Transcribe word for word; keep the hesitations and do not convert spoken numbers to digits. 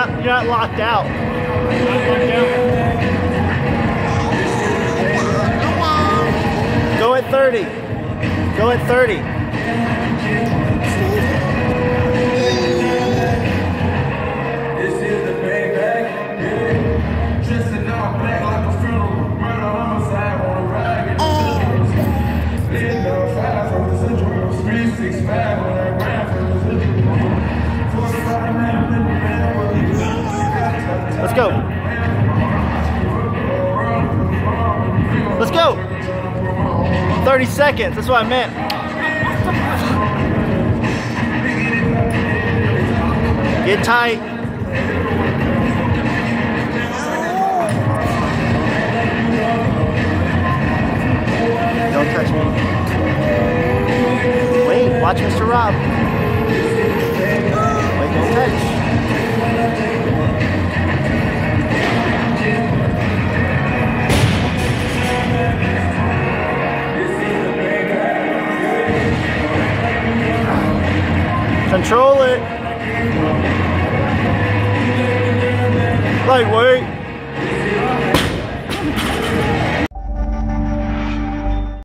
not you're not locked out. Go at thirty. Go at thirty. Let's go. Let's go. thirty seconds. That's what I meant. Get tight. Don't touch me. Wait, watch Mister Rob. Wait, don't touch. Control it. Like, wait.